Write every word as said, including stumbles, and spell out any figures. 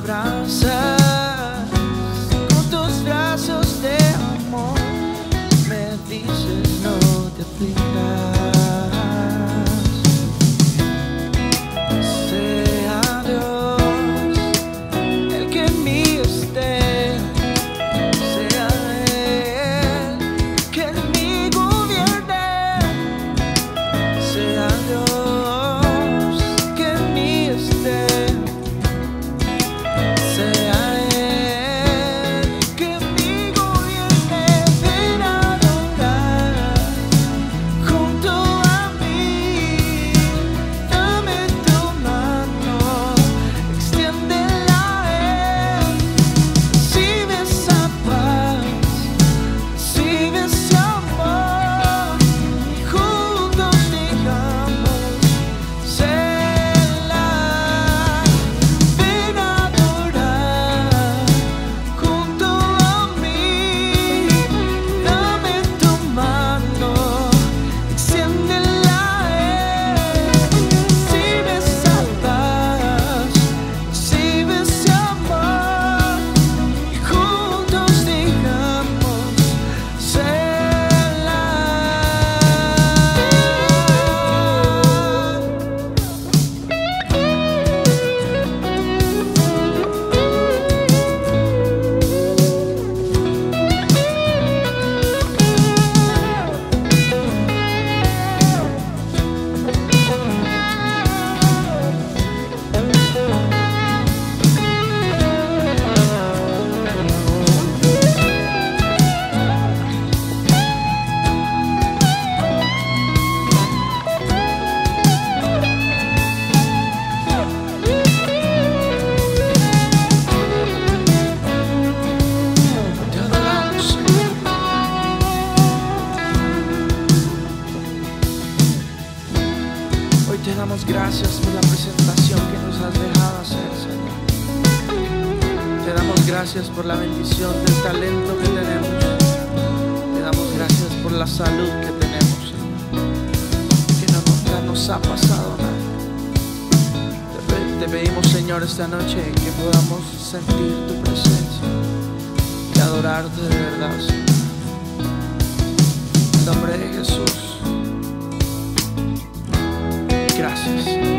abrazas con tus brazos de amor, me dices no te aflijas. Sea Dios el que en mí esté, sea Él que en mí gobierne, sea Dios que en mí esté. Te damos gracias por la presentación que nos has dejado hacer, Señor. Te damos gracias por la bendición del talento que tenemos. Te damos gracias por la salud que tenemos, Señor. Que no nunca nos ha pasado nada. Te, te pedimos, Señor, esta noche que podamos sentir tu presencia y adorarte de verdad, Señor. En nombre de Jesús. Gracias.